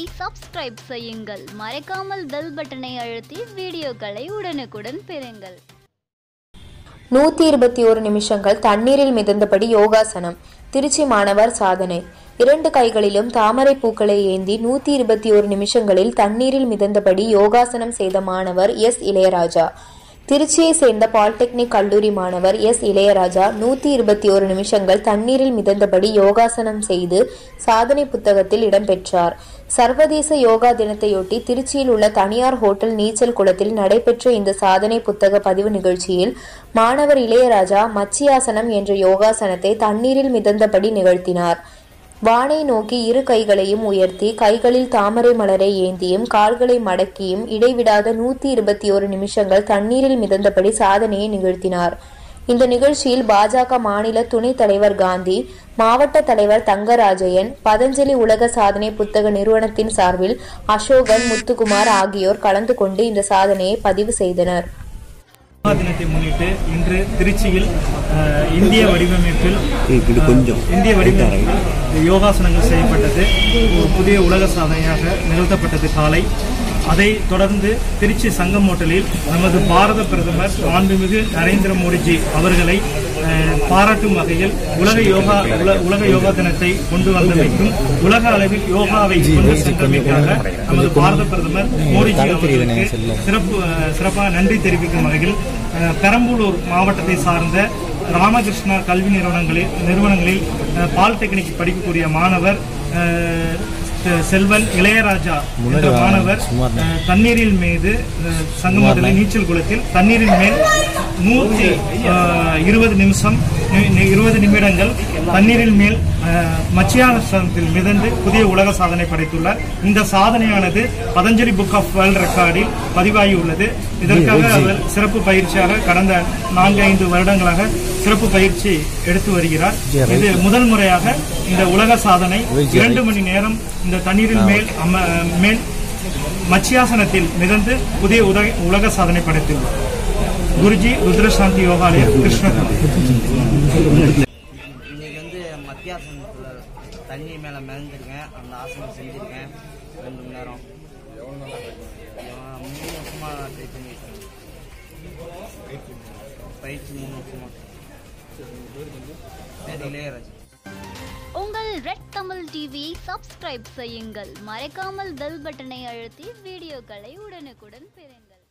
Subscribe செய்யுங்கள். மறக்காமல் bell பட்டனை அழுத்தி வீடியோக்களை உடனுக்குடன் பெறுங்கள். 121 நிமிஷங்கள் தண்ணீரில் மிதந்தபடி யோகாசனம். திருச்சி மாணவர் சாதனை. 2 கைகளிலும் தாமரை பூக்களை ஏந்தி 121 நிமிஷங்களில் தண்ணீரில் மிதந்தபடி யோகாசனம் செய்த மாணவர் எஸ் இளையராஜா. திருச்சியை சேர்ந்த பாலிடெக்னிக் கல்லூரி மாணவர் எஸ் இளையராஜா 121 நிமிஷங்கள் தண்ணீரில் மிதந்தபடி யோகாசனம் செய்து சாதனை புத்தகத்தில் இடம்பெற்றார். சர்வதேச யோகா தினத்தையொட்டி திருச்சியில் உள்ள தனியார் ஹோட்டல் நீச்சல் குளத்தில் நடைபெற்ற இந்த சாதனை புத்தக பதிவு நிகழ்ச்சியில் மாணவர் இளையராஜா மச்சியாசனம் என்ற யோகாசனத்தை தண்ணீரில் மிதந்தபடி நிகழ்த்தினார். வானை நோக்கி 2 கைகளையும் உயர்த்தி கைகளில் தாமரை மலரை ஏந்தியும் கால்களை மடக்கியும் இடைவிடாத 121 நிமிஷங்கள் தண்ணீரில் மிதந்தபடி சாதனையை நிகழ்த்தினார். இந்த நிகழ்ச்சியில் பாஜக மாநில துணைத் தலைவர் காந்தி, மாவட்ட தலைவர் தங்கராஜயன், பதஞ்சலி உலக சாதனை புத்தக நிறுவனத்தின் சார்பில் அசோகன், முத்துக்குமார் ஆகியோர் கலந்து கொண்டு இந்த சாதனையை பதிவு செய்தனர். தினத்தை முன்னிட்டு இன்று திருச்சியில் இந்திய வடிவமைப்பில் யோகாசனங்கள் செய்யப்பட்டது. ஒரு புதிய உலக சாதனையாக நிகழ்த்தப்பட்டது காலை. அதை தொடர்ந்து திருச்சி சங்கம் ஹோட்டலில் நமது பாரத பிரதமர் மாண்புமிகு நரேந்திர மோடிஜி அவர்களை பாராட்டும் வகையில் உலக யோகா தினத்தை கொண்டு வந்தமைக்கும் உலக அளவில் யோகாவை கொண்டு சென்றமைக்காக நமது பாரத பிரதமர் மோடிஜி அவர்களுக்கு சிறப்பாக நன்றி தெரிவிக்கும் வகையில் பெரம்பலூர் மாவட்டத்தை சார்ந்த ராமகிருஷ்ணா கல்வி நிறுவனங்களில் பாலிடெக்னிக் படிக்கக்கூடிய மாணவர் செல்வன் இளையராஜா என்ற மாணவர் தண்ணீரில் மீது சங்கமத்தில் நீச்சல் குளத்தில் தண்ணீரின் மேல் 120 நிமிடங்கள் தண்ணீரின் மேல் மச்சியாசனத்தில் மிதந்து புதிய உலக சாதனை படைத்துள்ளார். இந்த சாதனையானது பதஞ்சலி புக் ஆஃப் வேர்ல்ட் ரெக்கார்டில் பதிவாகியுள்ளது. இதற்காக அவர் சிறப்பு பயிற்சியாக கடந்த 4-5 வருடங்களாக சிறப்பு பயிற்சி எடுத்து வருகிறார். இது முதல் முறையாக இந்த உலக சாதனை 2 மணி நேரம் இந்த தண்ணீரின் மேல் மச்சியாசனத்தில் மிதந்து புதிய உலக சாதனை படைத்துள்ளார். குருஜி ருத்ரசாந்தி யோகாலயம் கிருஷ்ணகிரி. இன்னைக்கு மத்தியாசனத்துல தண்ணி மேல மிதந்திருக்கேன். அந்த ஆசனம் செஞ்சிருக்கேன் 2 மணி நேரம். 3 வருஷமா ட்ரை பண்ணிருக்கேன். பயிற்சி 3 வருஷமா. இளையராஜா. உங்கள் ரெட் தமிழ் டிவியை சப்ஸ்கிரைப் செய்யுங்கள். மறக்காமல் பெல் பட்டனை அழுத்தி வீடியோக்களை உடனுக்குடன் பெறுங்கள்.